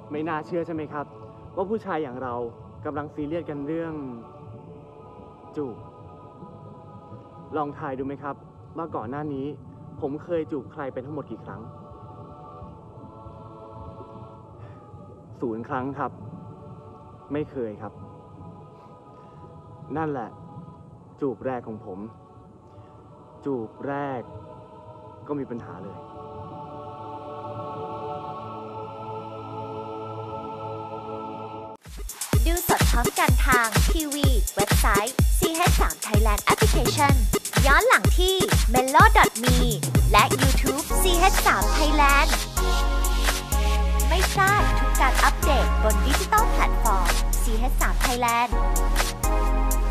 ไม่น่าเชื่อใช่ไหมครับ ว่าผู้ชายอย่างเรากำลังซีเรียสกันเรื่องจูบลองทายดูไหมครับว่าก่อนหน้านี้ผมเคยจูบใครเป็นทั้งหมดกี่ครั้ง0 ครั้งครับไม่เคยครับนั่นแหละจูบแรกของผมจูบแรกก็มีปัญหาเลยดูสดพร้อมกันทางทีวีเว็บไซต์ CH3 Thailand Application ย้อนหลังที่ melo.me และ YouTube CH3 Thailand ไม่พลาดทุกการอัปเดตบนดิจิตอลแพลตฟอร์ม CH3 Thailand